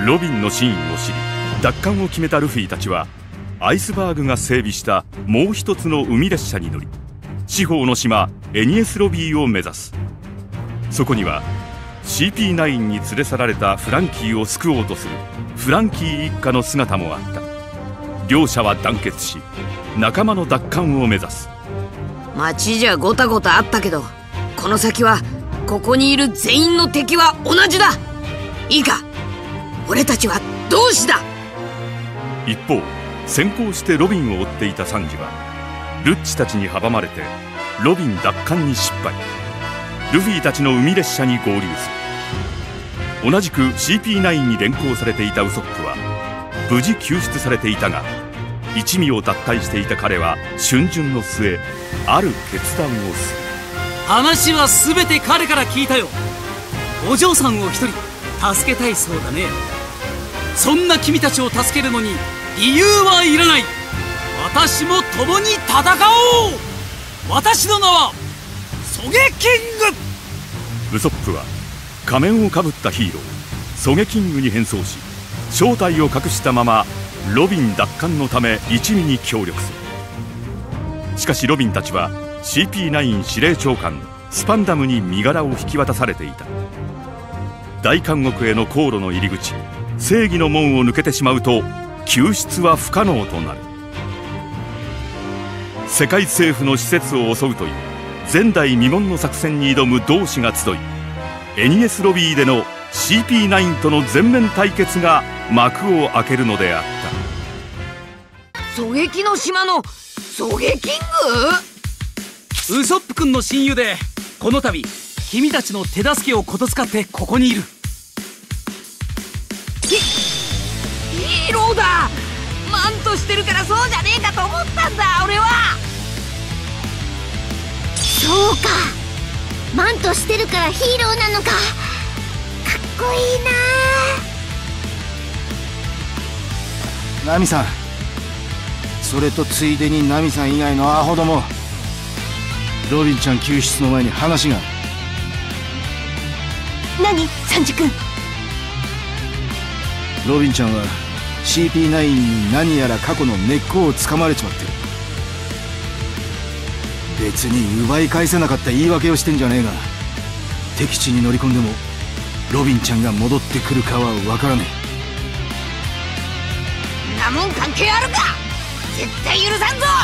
ロビンの真意を知り奪還を決めたルフィたちは、アイスバーグが整備したもう一つの海列車に乗り、四方の島エニエスロビーを目指す。そこには CP9 に連れ去られたフランキーを救おうとするフランキー一家の姿もあった。両者は団結し、仲間の奪還を目指す。 街じゃゴタゴタあったけど、この先はここにいる全員の敵は同じだ。いいか、俺たちは同志だ。 一方、先行してロビンを追っていたサンジはルッチたちに阻まれてロビン奪還に失敗。ルフィたちの海列車に合流する。同じく CP9 に連行されていたウソップは無事救出されていたが、一味を脱退していた彼は春巡の末、ある決断をする。 話は全て彼から聞いたよ。お嬢さんを一人助けたいそうだね。そんな君たちを助けるのに理由はいらない。私も共に戦おう。私の名はソゲキング。ウソップは仮面をかぶったヒーローソゲキングに変装し、正体を隠したままロビン奪還のため一味に協力する。しかしロビンたちは CP9 司令長官スパンダムに身柄を引き渡されていた。大監獄への航路の入り口、正義の門を抜けてしまうと救出は不可能となる。世界政府の施設を襲うという前代未聞の作戦に挑む同志が集い、エニエスロビーでの CP9 との全面対決が幕を開けるのであった。 狙撃の島のソゲキング？ ウソップ君の親友で、この度君たちの手助けをこと使ってここにいる。 ヒーローだ。マントしてるからそうじゃねえかと思ったんだ俺は。 そうか、マントしてるからヒーローなのか。かっこいいな。 ナミさん、それとついでにナミさん以外のアホども、ロビンちゃん救出の前に話が。 何、サンジ君。 ロビンちゃんは CP9 に何やら過去の根っこをつかまれちまってる。別に奪い返せなかった言い訳をしてんじゃねえが、敵地に乗り込んでもロビンちゃんが戻ってくるかは分からねんなもん関係あるか。絶対許さんぞ。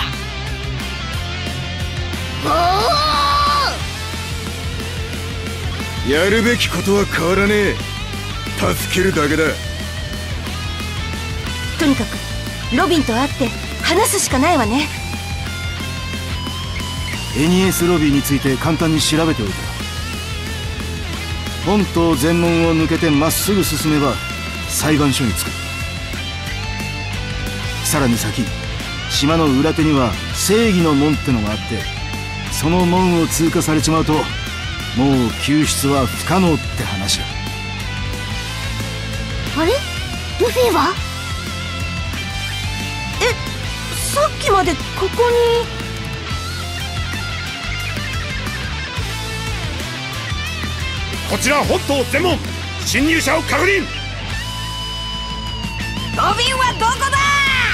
やるべきことは変わらねえ。助けるだけだ。 とにかくロビンと会って話すしかないわね。 え。エニエスロビーについて簡単に調べておいた。本島全門を抜けてまっすぐ進めば裁判所に着く。さらに先、島の裏手には正義の門ってのがあって、その門を通過されちまうともう救出は不可能って話だ。 あれ、ルフィは？さっきまでここに。 こちら本島全門、侵入者を確認。 ロビンはどこだ。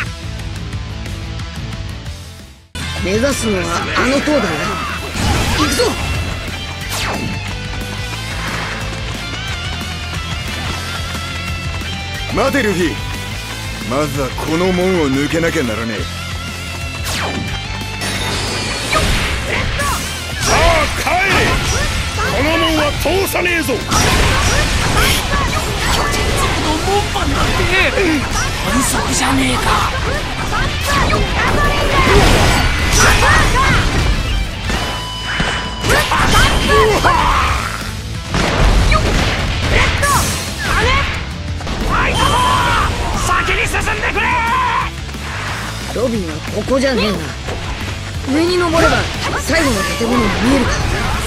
目指すのはあの塔だな。行くぞ。 待てルフィ、まずはこの門を抜けなきゃならねえ。さあ帰れ、この門は通さねえぞ。 巨人族の門番なんて反則じゃねえか。 先に進んでくれ。ロビンはここじゃねえな。上に登れば最後の建物が見えるか。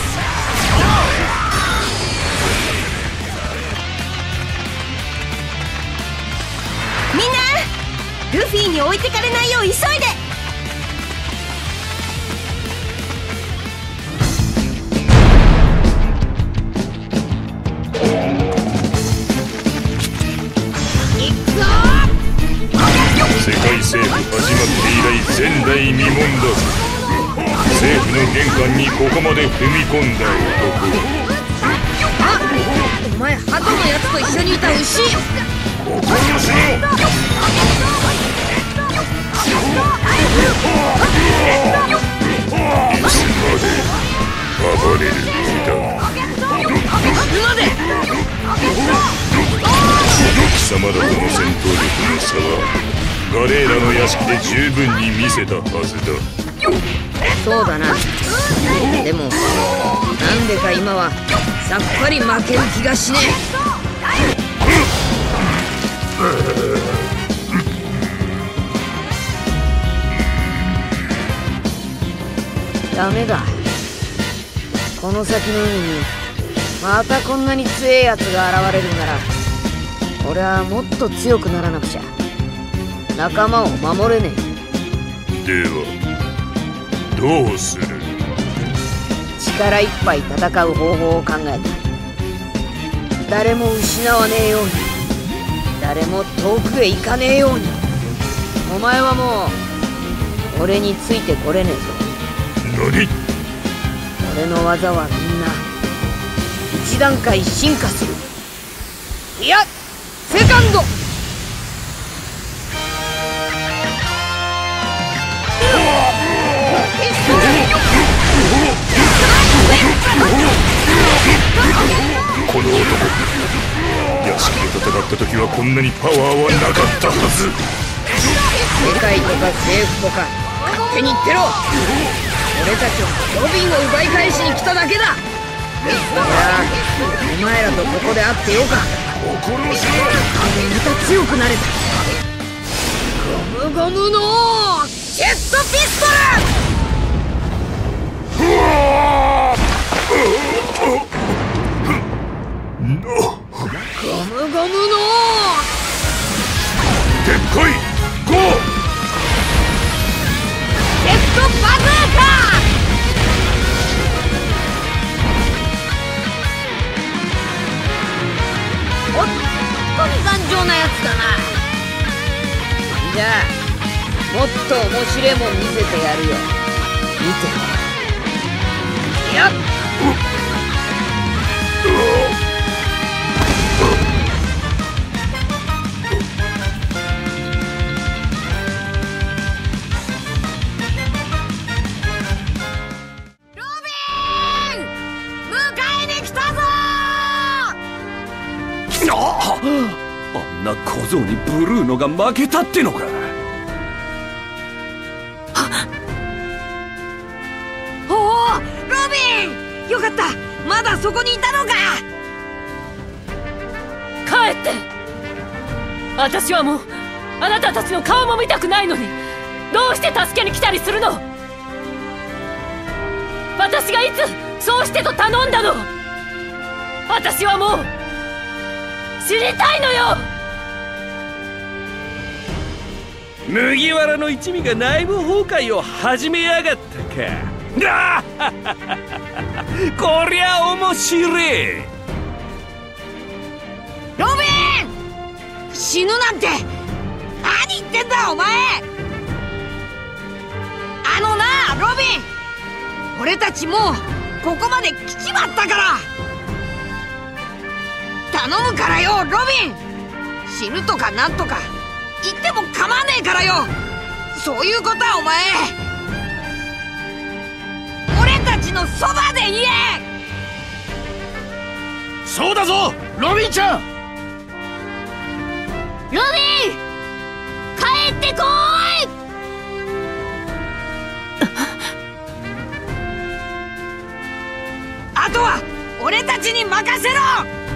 みんな、ルフィに置いてかれないよう急いで。 前代未聞だぞ。政府の玄関にここまで踏み込んだ男。 あ、お前鳩のやつと一緒にいた牛。 お殺しろ。いつまで暴れる気だ。 死ぬまで。 貴様らとの戦闘力の差はガレーラの屋敷で十分に見せたはずだ。 そうだな。でもなんでか今はさっぱり負ける気がしねえ。ダメだ。この先の海にまたこんなに強えやつが現れるなら、俺はもっと強くならなくちゃ仲間を守れねえ。ではどうする？ 力いっぱい戦う方法を考えた。誰も失わねえように、誰も遠くへ行かねえように。お前はもう俺についてこれねえぞ。 何？ 俺の技はみんな一段階進化する。いや、セカンド。 この男、屋敷で戦った時はこんなにパワーはなかったはず。 世界とか政府とか勝手に言ってろ。俺たちはロビンを奪い返しに来ただけだ。いや、お前らとここで会ってよかった。 心しろ。 また強くなれた。ゴムゴムのジェットピストル。ゴムゴムのでっかいゴージェットバズーカ。本当に頑丈なやつだな。じゃあもっと面白いもん見せてやるよ。見てろ。いやっ、ロビン、迎えに来たぞ。 あんな小僧にブルーノが負けたってのか。 おお、ロビン、よかった。まだそこにいたのか。 帰って。私はもうあなたたちの顔も見たくないのに、どうして助けに来たりするの？私がいつそうしてと頼んだの？私はもう死にたいのよ。 麦わらの一味が内部崩壊を始めやがったか。こりゃ面白い。 ロビン、死ぬなんて何言ってんだお前。あのなロビン、俺たちもうここまで来ちまったから。頼むからよロビン。死ぬとかなんとか言っても構わねえからよ。そういうことはお前俺たちのそばで言え。 そうだぞロビンちゃん。 ロビン、帰ってこい。 あとは俺たちに任せろ。